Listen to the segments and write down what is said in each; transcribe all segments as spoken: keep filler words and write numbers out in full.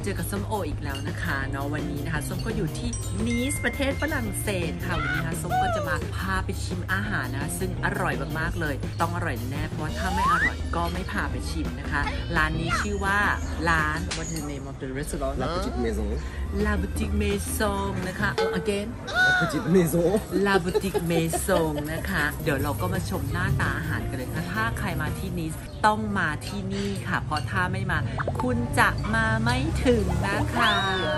จอกับส้มโออีกแล้วนะคะเนาะวันนี้นะคะส้มก็อยู่ที่นีสประเทศฝรั่งเศสค่ะวันนี้นะคะส้มก็จะมาพาไปชิมอาหารนะซึ่งอร่อยมากๆเลยต้องอร่อยแน่เพราะว่าถ้าไม่อร่อยก็ไม่พาไปชิมนะคะร้านนี้ชื่อว่าร้าน What is the name of the restaurant La Petite Maison La Boutique Maison นะคะ again La Petite Maison La Boutique Maison นะคะเดี๋ยวเราก็มาชมหน้าตาอาหารกันเลยค่ะถ้าใครมาที่นีสต้องมาที่นี่ค่ะเพราะถ้าไม่มาคุณจะมาไม่ถึงนะคะ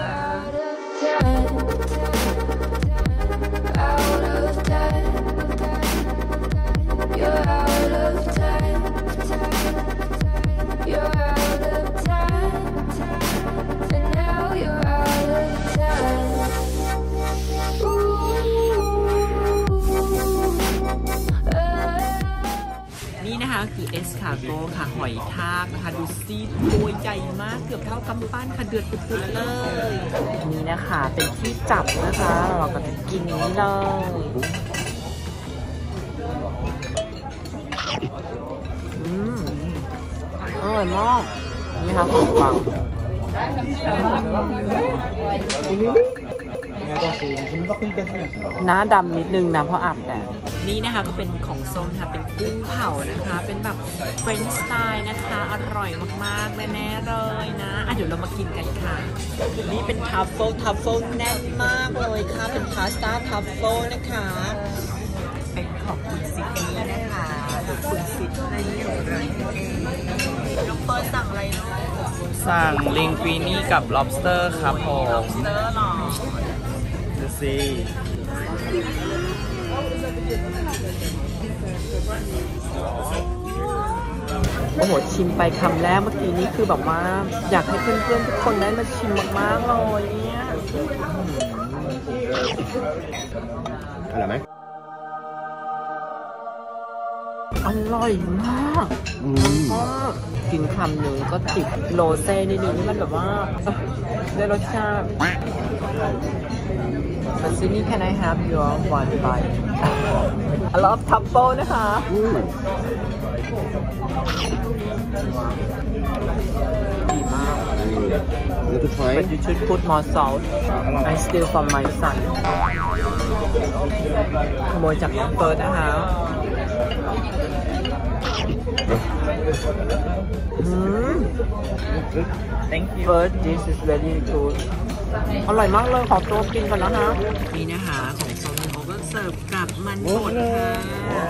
นี่นะคะคือเอสคาโก้ค่ะหอยทากนะคะดูซีตัวใหญ่มากเกือบเท่ากำปั้นค่ะเดือดปุดๆเลยนี่นะคะเป็นที่จับนะคะเราก็จะกินนี้เลยอืมอร่อยมากนี่ค่ะของฟังหน้าดำนิดนึงนะเพราะอาบแดดนี่นะคะก็เป็นของส้มค่ะเป็นกุ้งเผานะคะเป็นแบบเฟรนช์สไตล์นะคะอร่อยมากๆแน่ๆเลยนะอ่ะเดี๋ยวเรามากินกันค่ะนี่เป็นทัฟเฟิลทัฟเฟิลแน่นมากเลยค่ะเป็นพาสต้าทัฟเฟิลนะคะเป็นของคุณซิดนีย์นะคะคุณซิดนีย์ของเราเองน้องเฟิร์สสั่งอะไรเนาะสั่งลิงกุินี่กับ lobster ครับผม lobster หรอดูสิโอ้โหชิมไปคำแรกเมื่อกี้นี้คือแบบว่าอยากให้เพื่อนๆทุกคนได้มาชิมมากๆเลยเนี่ยอร่อยไหมอร่อยมากกินคำหนึ่งก็ติดโรเซ่นิดนึงนี่มันแบบว่าได้รสชาติBut Sydney, can I have your one bite? I love truffle นะคะดีมาก But you should put more salt. I steal from my son. ขโมยจากน้องเฟิร์สนะคะอืม Thank you First, this is very good. อร่อยมากเลยขอตัวกินก่อนแล้วนะนี่นะคะของโซนเขาก็เสิร์ฟกับมันบดค่ะ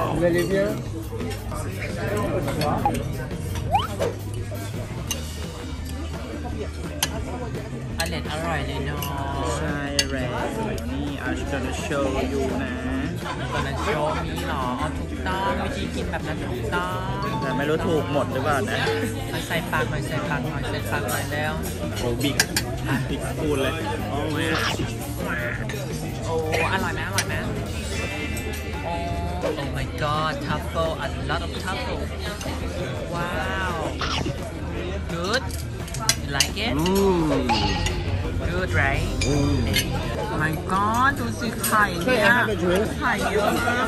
อร่อยอร่อยเลยเนาะใช่แล้วนี่ I'm gonna show you นะตอนนั้นโชว์มีหรอถูกต้องวิธีกินแบบนั้นถูกต้องแต่ไม่รู้ถูกหมดหรือเปล่านะใส่ปากหน่อยใส่ปากหน่อยใส่ปากหน่อยแล้วโอ้บิ๊กบิ๊กฟูดเลยโอ้ยโอ้อร่อยไหมอร่อยไหมโอ้ Oh my god truffle a lot of truffle wow good you like it good right Oh my god ดูสิไข่เนี่ยไข่เยอะมาก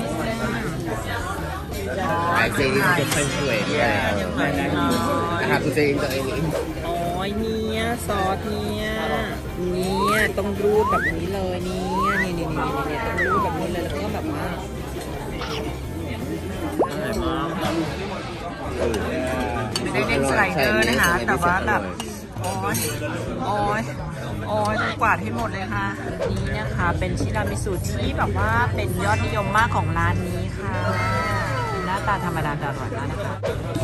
ไข่เจนจะเป็นสวยด้วยอาหารตัวเองตัวเองโอ้ยเนี่ยซอสเนี่ยเนี่ยต้องรูดแบบนี้เลยเนี่ยนี่นี่นี่นี่ต้องรูดแบบนี้เลยแล้วก็แบบว่าอร่อยมากไม่ได้เล่นสไลเดอร์นะคะแต่ว่าแบบโอ้ยโอ้ยโอ้ยต้องกวาดให้หมดเลยค่ะนี่นะคะเป็นชิรามิสุที่แบบว่าเป็นยอดนิยมมากของร้านนี้ค่ะหน้าตาธรรมดาแต่อร่อยมากนะคะ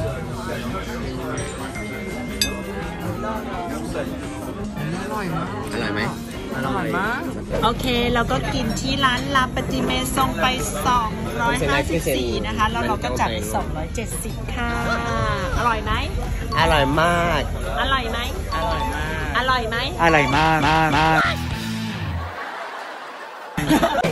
อร่อยมากอร่อยไหมอร่อยมากโอเคเราก็กินที่ร้านลาปติเมซงไปสองร้อยห้าสิบสี่นะคะแล้วเราก็จัดสองร้อยเจ็ดสิบค่ะอร่อยไหมอร่อยมากอร่อยไหมอร่อยมากอร่อยไหมอร่อยมากมากมาก